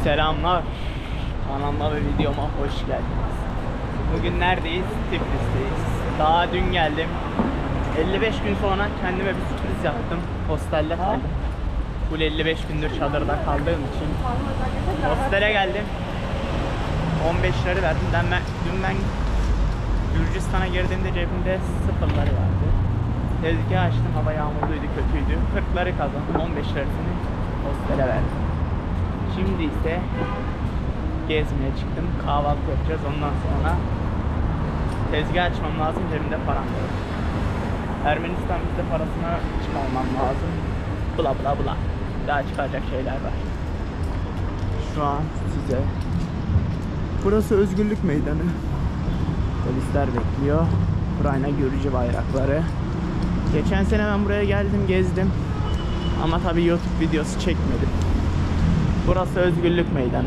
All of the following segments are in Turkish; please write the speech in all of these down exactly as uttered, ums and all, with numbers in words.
Selamlar. Kanalıma ve videoma hoş geldiniz. Bugün neredeyiz? Tiflis'teyiz. Daha dün geldim. elli beş gün sonra kendime bir sürpriz yaptım. Hostelde kaldım. Full elli beş gündür çadırda kaldığım için hostele geldim. on beş lira verdim. Ben, dün ben Gürcistan'a girdiğimde cebimde sıfırları vardı. Tezgah açtım, hava yağmurluydu, kötüydü. kırkları kazandım, on beş lirasını hostele verdim. Şimdi ise gezmeye çıktım, kahvaltı yapacağız, ondan sonra tezgah açmam lazım, cebimde param yok. Ermenistan bizde parasına çıkarmam lazım. Bla bla bla. Daha çıkacak şeyler var. Şu an size. Burası Özgürlük Meydanı. Polisler bekliyor. Ukrayna Gürcü bayrakları. Geçen sene ben buraya geldim, gezdim. Ama tabii YouTube videosu çekmedim. Burası Özgürlük Meydanı.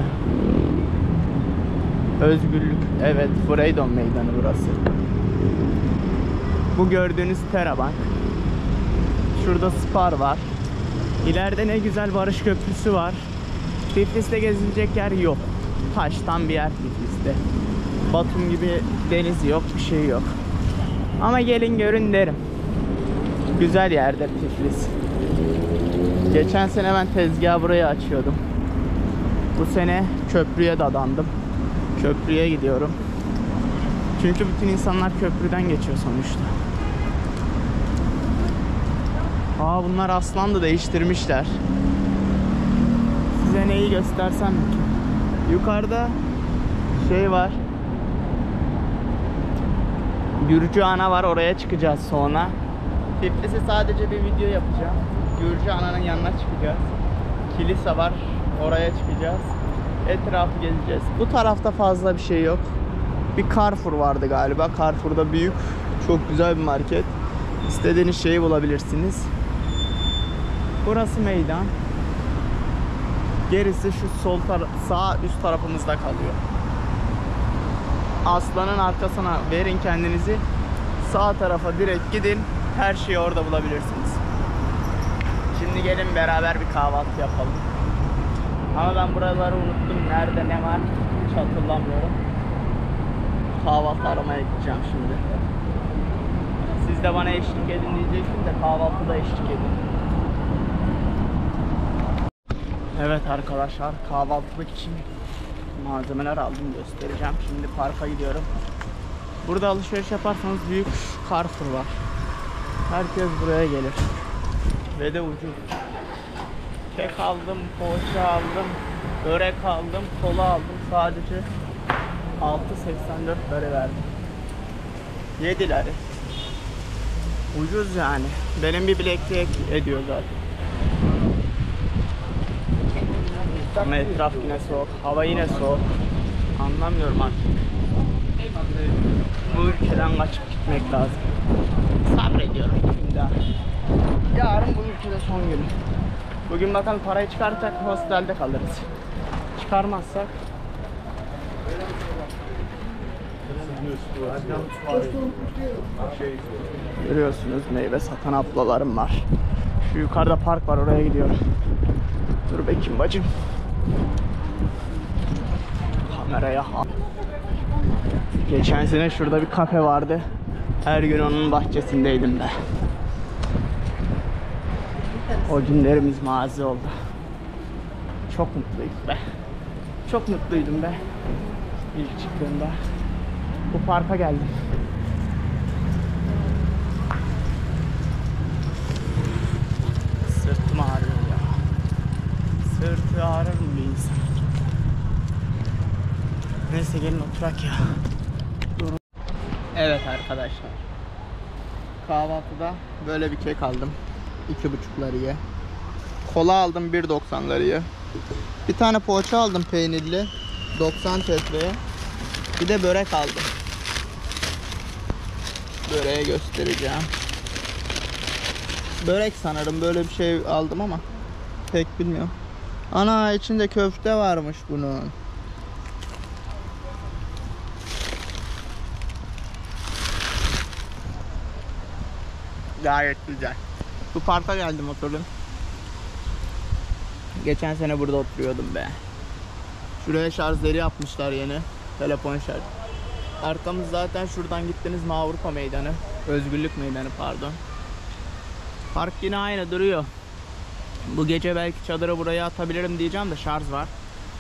Özgürlük, evet, Freedom Meydanı burası. Bu gördüğünüz Terabank. Şurada Spar var. İleride ne güzel Barış Köprüsü var. Tiflis'te gezilecek yer yok. Taştan bir yer Tiflis'te. Batum gibi deniz yok, bir şey yok. Ama gelin görün derim. Güzel yerdir Tiflis. Geçen sene ben tezgahı buraya açıyordum. Bu sene köprüye dadandım. Köprüye gidiyorum. Çünkü bütün insanlar köprüden geçiyor sonuçta. Aa, bunlar aslandı, değiştirmişler. Size neyi göstersem ki? Yukarıda şey var. Gürcü ana var, oraya çıkacağız sonra. Tiflis'e sadece bir video yapacağım. Gürcü ananın yanına çıkacağız. Kilise var, oraya çıkacağız. Etrafı gezeceğiz. Bu tarafta fazla bir şey yok. Bir Carrefour vardı galiba. Carrefour'da büyük, çok güzel bir market. İstediğiniz şeyi bulabilirsiniz. Burası meydan. Gerisi şu sol taraf, sağ üst tarafımızda kalıyor. Aslanın arkasına verin kendinizi. Sağ tarafa direkt gidin. Her şeyi orada bulabilirsiniz. Şimdi gelin beraber bir kahvaltı yapalım. Ama ben buraları unuttum. Nerede ne var hiç hatırlamıyorum. Kahvaltı aramaya gideceğim şimdi. Siz de bana eşlik edin diyecektim de kahvaltıda eşlik edin. Evet arkadaşlar, kahvaltılık için malzemeler aldım, göstereceğim. Şimdi parka gidiyorum. Burada alışveriş yaparsanız büyük Carrefour var. Herkes buraya gelir. Ve de ucuz. Kek aldım, poğaça aldım, börek aldım, kola aldım. Sadece altı seksen dört lira verdim. yedi lira. Ucuz yani. Benim bir bileklik ediyor zaten. Ama etraf yine soğuk, hava yine soğuk. Anlamıyorum artık. Bu ülkeden kaçıp gitmek lazım. Sabrediyorum bir gün daha. Yarın bu ülkede son günü. Bugün bakalım, parayı çıkartacak, hostelde kalırız. Çıkarmazsak görüyorsunuz, meyve satan ablalarım var. Şu yukarıda park var, oraya gidiyorum. Dur bakayım bacım. Kameraya al. Geçen sene şurada bir kafe vardı. Her gün onun bahçesindeydim de. O günlerimiz mazi oldu. Çok mutluydum be. Çok mutluydum be. İlk çıktığımda. Bu parka geldim. Sırtım ağrıyor ya. Sırtı ağrır mı bir insan? Neyse gelin oturak ya. Durun. Evet arkadaşlar. Kahvaltıda böyle bir kek aldım. iki buçuk liraya. Kola aldım bir doksan liraya. Bir tane poğaça aldım peynirli. doksan T L'ye. Bir de börek aldım. Böreği göstereceğim. Börek sanırım, böyle bir şey aldım ama pek bilmiyorum. Ana, içinde köfte varmış bunun. Gayet güzel. Bu parka geldim, oturdum. Geçen sene burada oturuyordum be. Şuraya şarjları yapmışlar yeni. Telefon şarj. Arkamız zaten şuradan gittiniz mi Avrupa Meydanı. Özgürlük Meydanı pardon. Park yine aynı duruyor. Bu gece belki çadırı buraya atabilirim diyeceğim de şarj var.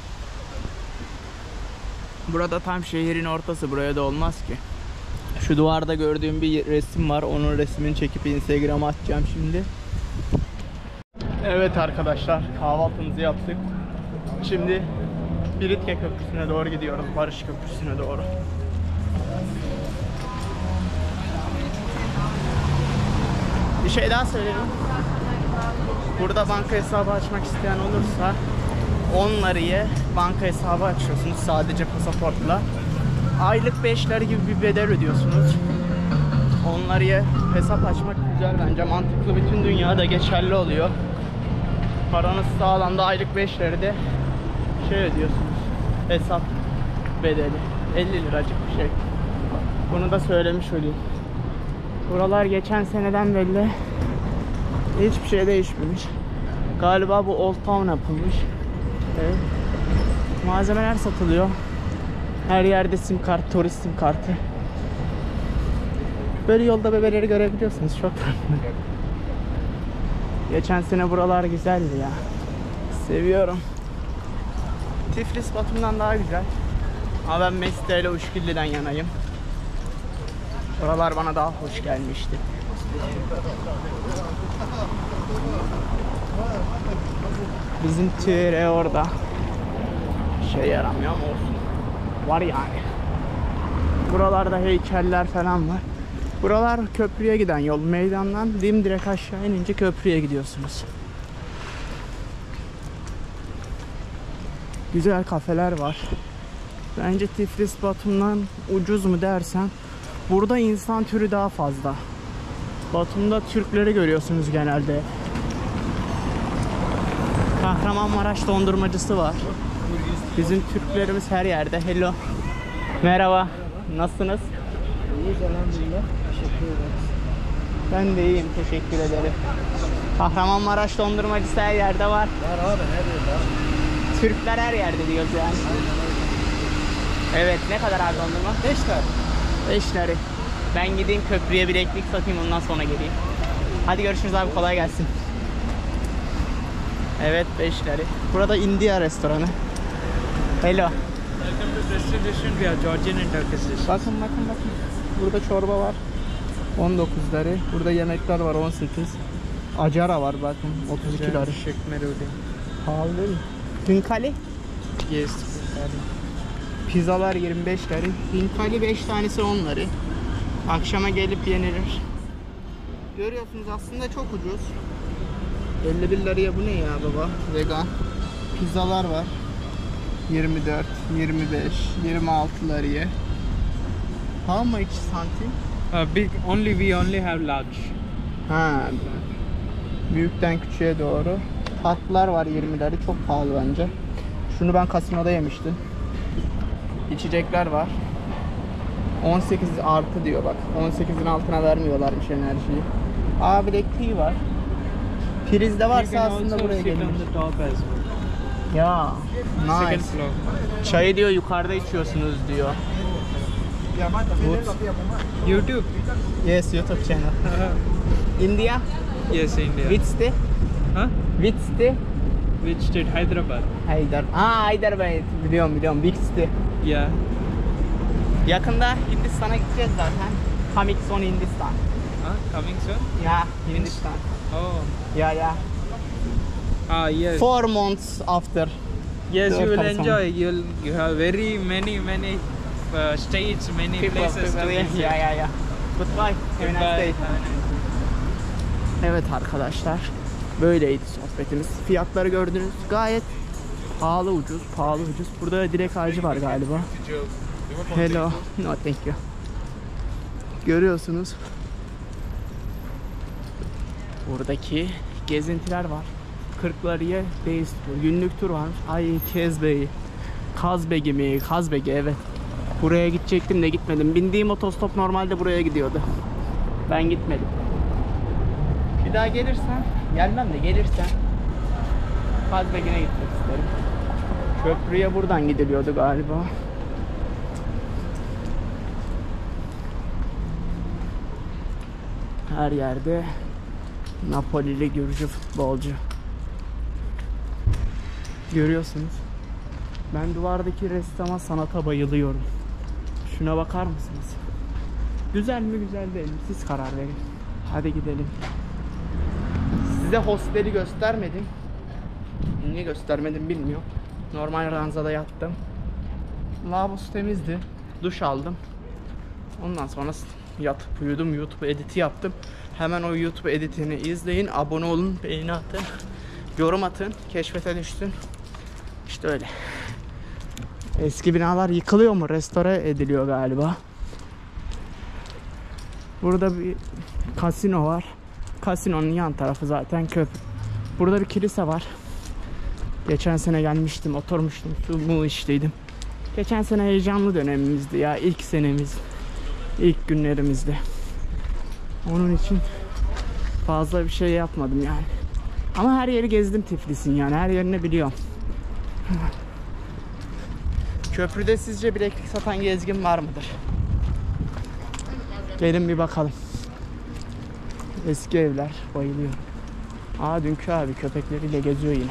Burada tam şehrin ortası, buraya da olmaz ki. Şu duvarda gördüğüm bir resim var. Onun resmini çekip Instagram'a atacağım şimdi. Evet arkadaşlar, kahvaltımızı yaptık. Şimdi Biritke Köprüsü'ne doğru gidiyoruz. Barış Köprüsü'ne doğru. Bir şey daha söyleyeyim. Burada banka hesabı açmak isteyen olursa on liraya banka hesabı açıyorsunuz sadece pasaportla. Aylık beş lira gibi bir bedel ödüyorsunuz. on liraya hesap açmak güzel bence, mantıklı, bütün dünyada geçerli oluyor. Paranız sağlamda aylık beş lirada şey ödüyorsunuz, hesap bedeli elli liracık bir şey. Bunu da söylemiş olayım. Buralar geçen seneden belli hiçbir şey değişmemiş. Galiba bu Old Town yapılmış. Evet. Malzemeler satılıyor. Her yerde sim kart, turist sim kartı. Böyle yolda bebeleri görebiliyorsunuz, çok tatlı. Geçen sene buralar güzeldi ya. Seviyorum. Tiflis Batum'dan daha güzel. Ama ben Mestre ile Uşgilli'den yanayım. Buralar bana daha hoş gelmişti. Bizim tire orada. Şey yaramıyor ama olsun. Var yani. Buralarda heykeller falan var. Buralar köprüye giden yol. Meydandan dimdirek aşağı inince köprüye gidiyorsunuz. Güzel kafeler var. Bence Tiflis Batum'dan ucuz mu dersen, burada insan türü daha fazla. Batum'da Türkleri görüyorsunuz genelde. Kahramanmaraş dondurmacısı var. Bizim Türklerimiz her yerde. Hello. Merhaba. Nasılsınız? İyiyiz elhamdülillah. Teşekkür ederiz. Ben de iyiyim. Teşekkür ederim. Kahramanmaraş dondurmacısı her yerde var. Var abi, her yerde abi. Türkler her yerde diyoruz yani. Evet. Ne kadar abi dondurma? beş lira. beş lira. Ben gideyim köprüye bir ekmek satayım, ondan sonra geleyim. Hadi görüşürüz abi, kolay gelsin. Evet, beş lira. Burada India restoranı. Hello. Welcome to distribution. We are Georgian and Turkish dish. Bakın bakın bakın. Burada çorba var. on dokuz lira. Burada yemekler var on sekiz. Acara var bakın otuz iki lira. Shekmerudi. Pahalı değil mi? Hünkali. Yes. Pizzalar yirmi beş lira. Hünkali beş tanesi on lira. Akşama gelip yenilir. Görüyorsunuz aslında çok ucuz. elli bir liraya bu ne ya baba? Vegan. Pizzalar var. yirmi dört, yirmi beş, yirmi altı liraya. How much santim? Uh, big only we only have large. Ha. Büyükten küçüğe doğru. Tatlılar var yirmi lira. Çok pahalı bence. Şunu ben kasinoda yemiştim. İçecekler var. on sekiz artı diyor bak. on sekizin altına vermiyorlarmış enerjiyi. Aa, Black Tea var. Priz de varsa aslında buraya gelir. Ya, nice. Çayı diyor yukarıda içiyorsunuz diyor. YouTube. Yes, YouTube channel. India? Yes, India. Which state? Huh? Which state? Which state? Hyderabad. Haydar. Aa, Hyderabad. Biliyorum biliyorum. Big city. Yeah. Yakında Hindistan'a gideceğiz zaten. Coming soon Hindistan. Huh? Coming soon? Ya, Hindistan. Oh. Ya ya. Ah, yes. Four months after. Yes, you will Come soon. enjoy. You'll you have very many many uh, states, many People, places people, to yeah, visit. yeah, yeah, yeah. Goodbye. Have a nice Goodbye. day. Have a nice- Evet arkadaşlar, böyleydi sohbetimiz. Fiyatları gördünüz, gayet pahalı ucuz, pahalı ucuz. Burada direkt ağacı var galiba. Hello, no thank you. Görüyorsunuz. Buradaki gezintiler var. Kırklareli'ye Days Tour, günlük tur varmış. Ay Kezbe'yi, Kazbegi mi? Kazbegi, evet. Buraya gidecektim de gitmedim. Bindiğim otostop normalde buraya gidiyordu. Ben gitmedim. Bir daha gelirsen, gelmem de gelirsen Kazbegi'ne gitmek isterim. Köprüye buradan gidiliyordu galiba. Her yerde Napoli'li Gürcü futbolcu. Görüyorsunuz. Ben duvardaki ressama sanata bayılıyorum. Şuna bakar mısınız? Güzel mi güzel değil mi? Siz karar verin. Hadi gidelim. Size hosteli göstermedim. Niye göstermedim bilmiyorum. Normal ranzada yattım. Lavabos temizdi. Duş aldım. Ondan sonra yatıp uyudum. YouTube editi yaptım. Hemen o YouTube editini izleyin. Abone olun. Beğeni atın. Yorum atın. Keşfete düşsün. İşte öyle. Eski binalar yıkılıyor mu? Restore ediliyor galiba. Burada bir kasino var. Kasinonun yan tarafı zaten köprü. Burada bir kilise var. Geçen sene gelmiştim, oturmuştum, su mu içtiydim. Geçen sene heyecanlı dönemimizdi ya, ilk senemiz, ilk günlerimizdi. Onun için fazla bir şey yapmadım yani. Ama her yeri gezdim Tiflis'in yani, her yerini biliyorum. Köprüde sizce bileklik satan gezgin var mıdır? Gelin bir bakalım. Eski evler, bayılıyorum. Aa, dünkü abi köpekleriyle geziyor yine.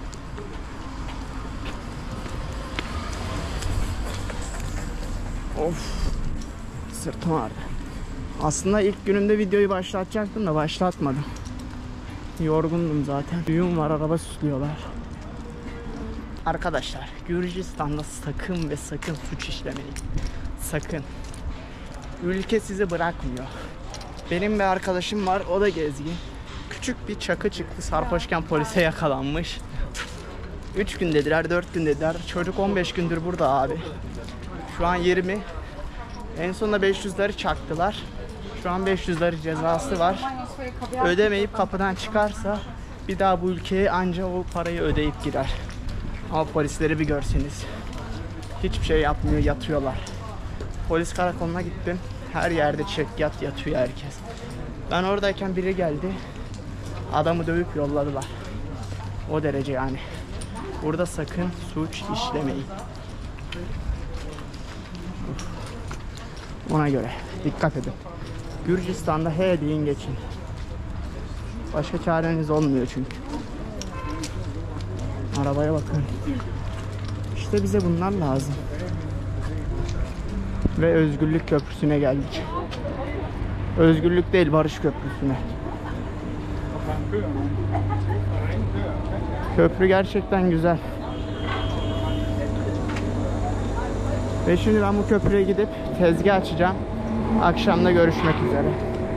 Of, sırtım ağrıdı. Aslında ilk günümde videoyu başlatacaktım da başlatmadım. Yorgundum zaten. Düğün var, araba süslüyorlar. Arkadaşlar, Gürcistan'da sakın ve sakın suç işlemeyin. Sakın. Ülke sizi bırakmıyor. Benim bir arkadaşım var, o da gezgin. Küçük bir çakı çıktı, sarhoşken polise yakalanmış. üç gün dediler, dört gün dediler. Çocuk on beş gündür burada abi. Şu an yirmi. En sonunda beş yüzleri çaktılar. Şu an beş yüzleri cezası var. Ödemeyip kapıdan çıkarsa bir daha bu ülkeye anca o parayı ödeyip gider. Ama polisleri bir görseniz. Hiçbir şey yapmıyor, yatıyorlar. Polis karakoluna gittim. Her yerde çek yat yatıyor herkes. Ben oradayken biri geldi. Adamı dövüp yolladılar. O derece yani. Burada sakın suç işlemeyin. Ona göre dikkat edin. Gürcistan'da he deyin geçin. Başka çareniz olmuyor çünkü. Arabaya bakın. İşte bize bunlar lazım. Ve Özgürlük Köprüsü'ne geldik. Özgürlük değil, Barış Köprüsü'ne. Köprü gerçekten güzel. Ve şimdi ben bu köprüye gidip tezgah açacağım. Akşamda görüşmek üzere.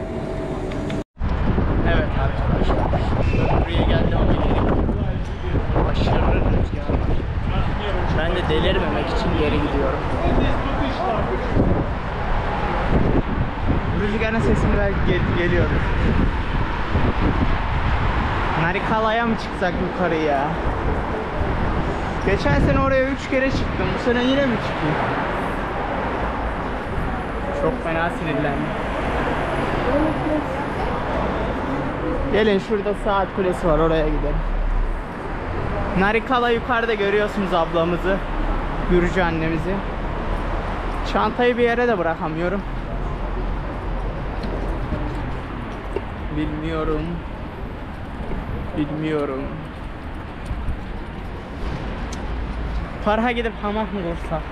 Evet arkadaşlar. Köprüye geldim ama geri aşırı rüzgar var. Ben de delirmemek için geri gidiyorum. Rüzgarın sesi belki gel geliyor. Narikala'ya mı çıksak yukarıya? Geçen sene oraya üç kere çıktım. Bu sene yine mi çıkayım? Çok fena sinirlendim. Gelin, şurada saat kulesi var, oraya gidelim. Narikala yukarıda, görüyorsunuz ablamızı. Gürcü annemizi. Çantayı bir yere de bırakamıyorum. Bilmiyorum. Bilmiyorum. Parha gidip hamak mı kursak?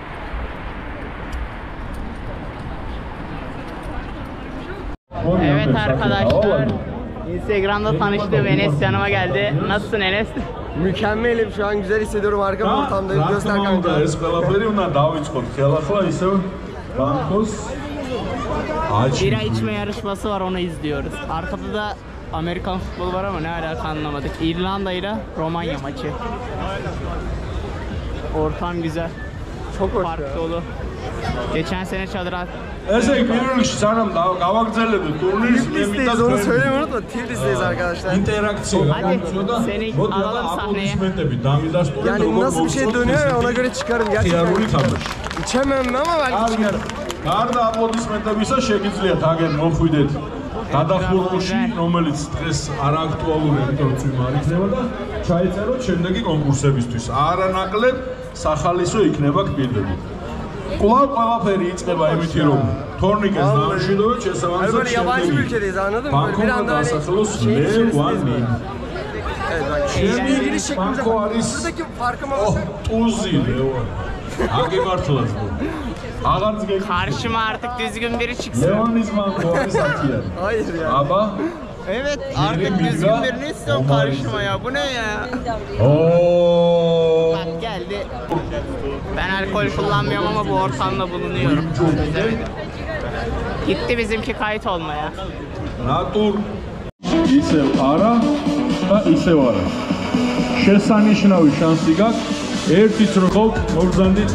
Evet arkadaşlar, Instagram'da tanıştığım Enes yanıma geldi. Nasılsın Enes? Mükemmelim, şu an güzel hissediyorum, harika bir ortamdayım. Göster kanka. Bira içme yarışması var, onu izliyoruz. Arkada da Amerikan futbolu var ama ne alaka anlamadık. İrlanda ile Romanya maçı. Ortam güzel. Çok hoş Park ya. dolu. Geçen sene çadıra Ese görülmüş sanırım daha kavak zerledi. Tiflis'teyiz, onu söylemeyi unutma. Tiflis'teyiz arkadaşlar. İnteraksiyon. Hadi seni alalım sahneye. Yani nasıl bir şey dönüyor ya, ona göre çıkarım gerçekten. İçemem ama belki çıkarım. Garda aplodismente bisa şekilde tagen no fuydet. გადახურვაში, რომელიც დღეს არ აქტუალურია, იმიტომ რომ წვიმა არ იქნება და ჩაეწეროთ შემდეგი კონკურსებისთვის. არანაკლებ სახალისო იქნება კბილები. კვლავ ყველაფერი იწყება იმითი, რომ თორნიკეს დამშვიდობეთ შესაბამისად შემდეგი. ბანკომა დასახელოს ლევანი. İngiliz şeklinde. Banko არის Buradaki farkıma Oh, bakın. Tuzi Levani. Agimართლას. Აღარც გეკითხა. Karşıma artık düzgün biri çıksın. Levanis banko არის ათიანი. Hayır ya. Aba. Evet artık düzgün birini istiyorum karşıma ya. Bu ne ya? Oo. Bak geldi. Ben alkol kullanmıyorum ama bu ortamda bulunuyorum. Çözemedim. Gitti bizimki kayıt olmaya. Natur. ისევ არა და ისევ არა. შესანიშნავი შანსი გაქვს. ერთიც რო ხავთ, მოგზანდით.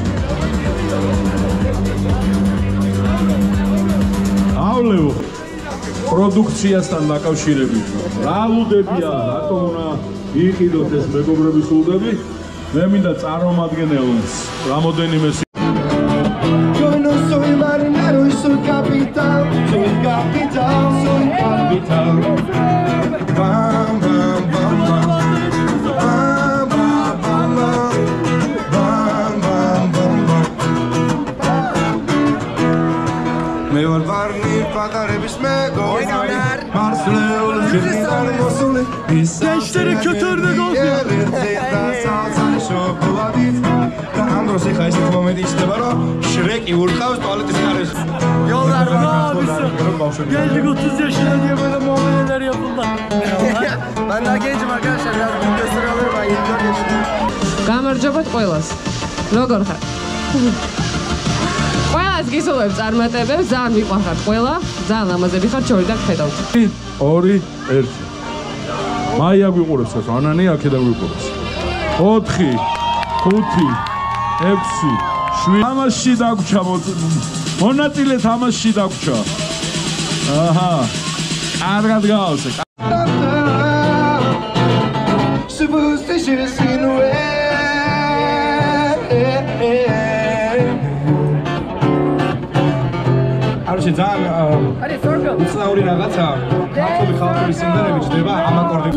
ავლევ პროდუქციასთან დაკავშირებით. რა ლუდებია, რატომ უნდა იყიდოთ ეს მეგობრების ლუდები? მე მინდა წარმომადგენელს რამოდენიმე Yo no soy marinero y soy capitán. Soy capitán, soy capitán. Bam, bam, bam, bam. Bam, bam, bam, bam. Bam, bam, bam, bam. Me volvarni pagarebis me goynar. Marsleur, jenidan mosule. Gençleri kötürdük olsun. Şokoladit. Androsi xaysət moment işləbər o. Şrek ivurxavs tualetin qarış. Yollar var. Geldik otuz yaşına diye böyle muameleler yapıldı. Ben daha gencim arkadaşlar. Biraz bunu gösteri alırım ben. yirmi dört yaşındayım. გამარჯობათ ყველას. როგორ ხარ? ყველას გისურვებთ წარმატებებს, ძალიან მიყვარხართ ყველა, ძალიან ლამაზები ხართ, შორი და გხედავთ. ორი, ერთი. მაია გვიყურებს ეს, ანანი აქედან გვიყურებს. ოთხი, ხუთი, ექვსი, შვიდი. თამაში დაგვრჩა მონაწილე თამაში დაგვრჩა. აჰა. კარგად გავავსე. არჩი ძალიან უცნაური რაღაცა ქართული ხალხური სიმღერები ჯდება ამ აკორდებში.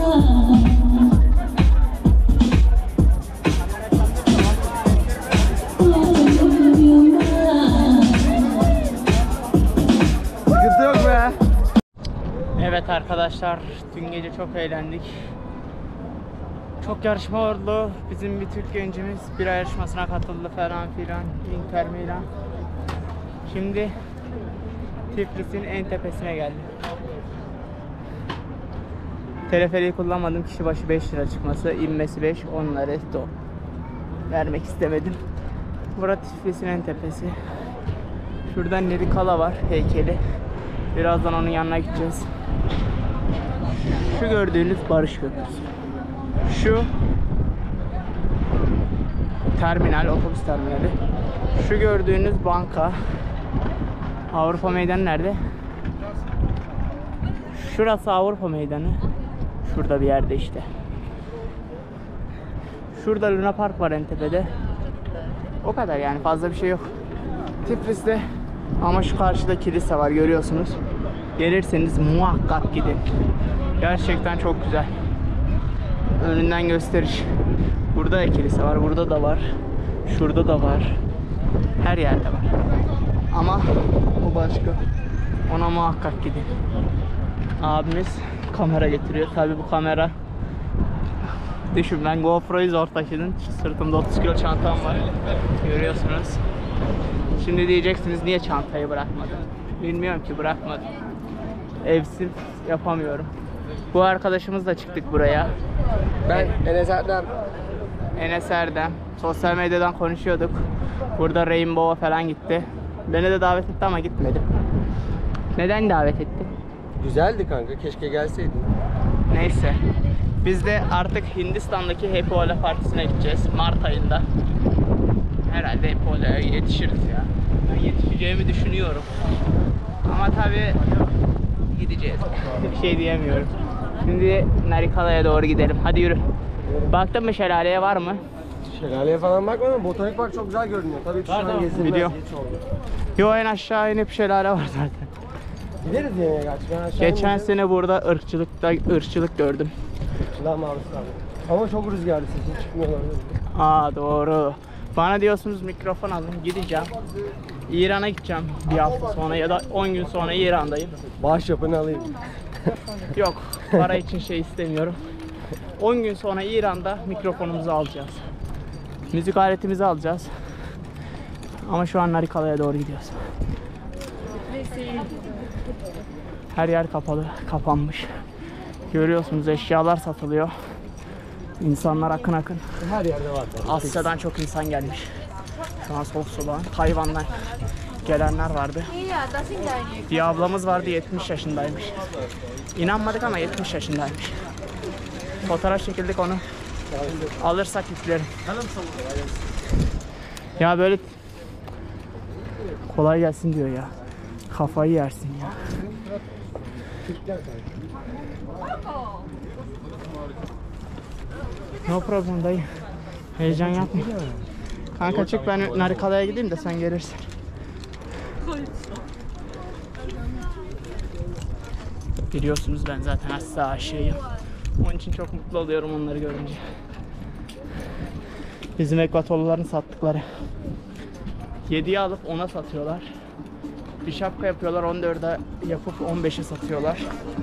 Sıkıntı yok be. Evet arkadaşlar, dün gece çok eğlendik. Çok yarışma oldu. Bizim bir Türk gencimiz bira yarışmasına katıldı falan filan. Inter Milan. Şimdi Tiflis'in en tepesine geldim. Teleferiği kullanmadım. Kişi başı beş lira çıkması. İnmesi beş, on lira etti o. Vermek istemedim. Burası Tiflis'in en tepesi. Şuradan Nerikala var, heykeli. Birazdan onun yanına gideceğiz. Şu gördüğünüz Barış Köprüsü. Şu terminal, otobüs terminali. Şu gördüğünüz banka. Avrupa Meydanı nerede? Şurası Avrupa Meydanı. Şurada bir yerde işte. Şurada Luna Park var en tepede. O kadar yani, fazla bir şey yok. Tiflis'te ama şu karşıda kilise var, görüyorsunuz. Gelirseniz muhakkak gidin. Gerçekten çok güzel. Önünden gösteriş. Burada da kilise var, burada da var. Şurada da var. Her yerde var. Ama o başka. Ona muhakkak gidin. Abimiz kamera getiriyor. Tabi bu kamera, düşün, ben GoPro'yu zor taşıdım. Sırtımda otuz kilo çantam var. Görüyorsunuz. Şimdi diyeceksiniz niye çantayı bırakmadın? Bilmiyorum ki, bırakmadım. Evsiz yapamıyorum. Bu arkadaşımızla çıktık buraya. Ben Enes Erdem. Enes Erdem. Sosyal medyadan konuşuyorduk. Burada Rainbow'a falan gitti. Beni de davet etti ama gitmedim. Neden davet etti? Güzeldi kanka, keşke gelseydin. Neyse. Biz de artık Hindistan'daki Happy Hola partisine gideceğiz. Mart ayında. Herhalde Happy Hola'ya yetişiriz ya. Ben yetişeceğimi düşünüyorum. Ama tabii gideceğiz. Bir şey diyemiyorum. Şimdi Narikala'ya doğru gidelim. Hadi yürü. Baktın mı şelaleye, var mı? Şelaleye falan bakmadım. Botanik Park çok güzel görünüyor. Tabii ki şu an gezilmez. Video. Geç oldu. Yo, en aşağı inip şelale var zaten. Gideriz yemeğe kaç. Ben aşağı Geçen ineceğim. sene burada ırkçılıkta ırkçılık gördüm. Daha maruz kaldım. Ama çok rüzgarlı, sesin çıkmıyor olabilir. Aa doğru. Bana diyorsunuz mikrofon alın, gideceğim. İran'a gideceğim bir hafta sonra ya da on gün sonra İran'dayım. Bağış yapını alayım. Yok, para için şey istemiyorum. on gün sonra İran'da mikrofonumuzu alacağız. Müzik aletimizi alacağız. Ama şu an Narikala'ya doğru gidiyoruz. Her yer kapalı, kapanmış. Görüyorsunuz eşyalar satılıyor. İnsanlar akın akın. Her yerde var. Asya'dan çok insan gelmiş. Şu an soğuk soğuk. Tayvan'dan gelenler vardı. Bir ablamız vardı, yetmiş yaşındaymış. İnanmadık ama yetmiş yaşındaymış. Fotoğraf çekildik, onu alırsak yüklerim. Ya böyle kolay gelsin diyor ya. Kafayı yersin ya. No problem dayı. Heyecan yapma. Kanka çık, ben Narikala'ya gideyim de sen gelirsin. Biliyorsunuz ben zaten Asya aşığıyım. Onun için çok mutlu oluyorum onları görünce. Bizim Ekvatorluların sattıkları. yediye alıp ona satıyorlar. Bir şapka yapıyorlar, on dörde yapıp on beşe satıyorlar.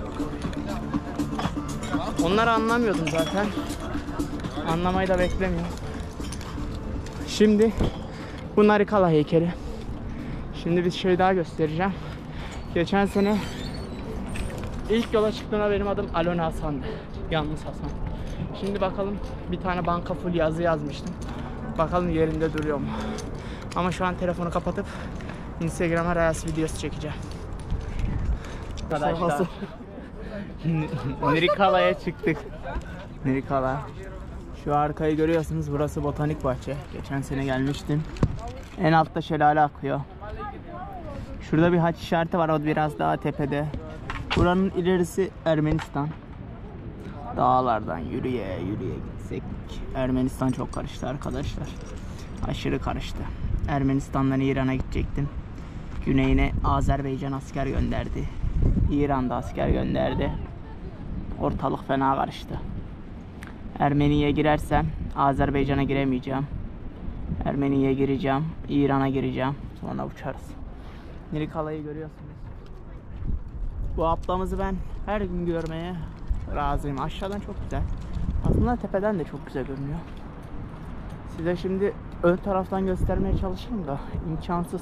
Onları anlamıyordum zaten. Anlamayı da beklemiyorum. Şimdi bu Narikala heykeli. Şimdi bir şey daha göstereceğim. Geçen sene ilk yola çıktığımda benim adım Alona Hasan'dı. Yalnız Hasan. Şimdi bakalım, bir tane banka full yazı yazmıştım. Bakalım yerinde duruyor mu? Ama şu an telefonu kapatıp Instagram'a Reels videosu çekeceğim. Arkadaşlar Narikala'ya çıktık. Narikala. Şu arkayı görüyorsunuz, burası botanik bahçe. Geçen sene gelmiştim. En altta şelale akıyor. Şurada bir haç işareti var, o biraz daha tepede. Buranın ilerisi Ermenistan. Dağlardan yürüye yürüye gitsek. Ermenistan çok karıştı arkadaşlar. Aşırı karıştı. Ermenistan'dan İran'a gidecektim. Güneyine Azerbaycan asker gönderdi. İran'da asker gönderdi. Ortalık fena karıştı. Ermeni'ye girersem Azerbaycan'a giremeyeceğim. Ermeni'ye gireceğim, İran'a gireceğim. Sonra uçarız. Narikala'yı görüyorsunuz. Bu ablamızı ben her gün görmeye razıyım. Aşağıdan çok güzel. Aslında tepeden de çok güzel görünüyor. Size şimdi ön taraftan göstermeye çalışırım da imkansız.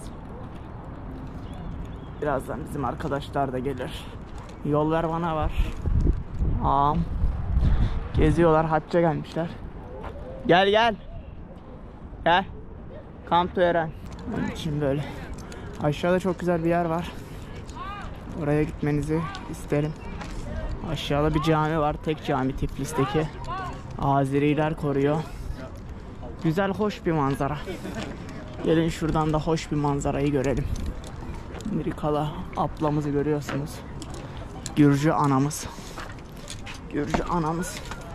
Birazdan bizim arkadaşlar da gelir. Yol ver bana var. Ağam. Geziyorlar, hacca gelmişler. Gel gel. Gel. Kamp Eren. Onun için böyle. Aşağıda çok güzel bir yer var. Oraya gitmenizi isterim. Aşağıda bir cami var. Tek cami Tiflis'teki. Azeriler koruyor. Güzel, hoş bir manzara. Gelin şuradan da hoş bir manzarayı görelim. Narikala ablamızı görüyorsunuz. Gürcü anamız. Gürcü anamız.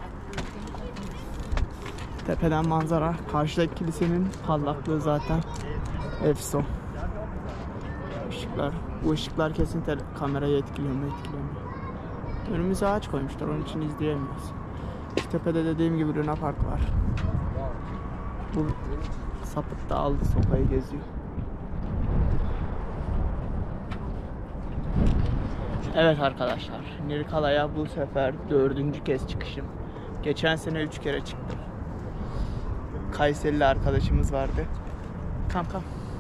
Tepeden manzara. Karşıdaki kilisenin parlaklığı zaten efso. Işıklar. Bu ışıklar kesin kamerayı etkiliyor mu etkiliyor mu? Önümüze ağaç koymuşlar, onun için izleyemiyoruz. Şu tepede dediğim gibi Luna Park var. Bu sapık da aldı sopayı geziyor. Evet arkadaşlar, Narikala'ya bu sefer dördüncü kez çıkışım. Geçen sene üç kere çıktım. Kayserili arkadaşımız vardı. Kam kam.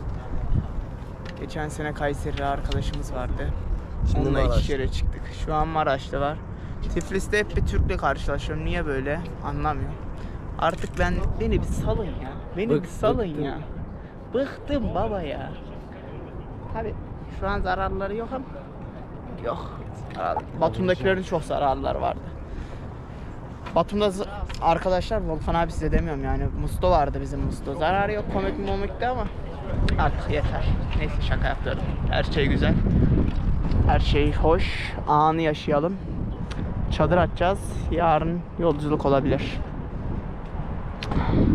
Geçen sene Kayserili arkadaşımız vardı. Şimdi Onunla iki Maraş. kere çıktık. Şu an Maraş'ta var. Tiflis'te hep bir Türk'le karşılaşıyorum. Niye böyle? Anlamıyorum. Artık ben beni bir salın ya. Beni Bık- bir salın bıktım. ya. Bıktım baba ya. Tabi şu an zararları yok ama yok. Zarar- Batum'dakilerin çok zararları vardı. Batum'da z- arkadaşlar, Volkan abi size demiyorum yani, Musto vardı bizim Musto. Zararı yok, komik mi momikti ama artık yeter. Neyse, şaka yapıyorum. Her şey güzel. Her şey hoş. Anı yaşayalım. Çadır atacağız. Yarın yolculuk olabilir.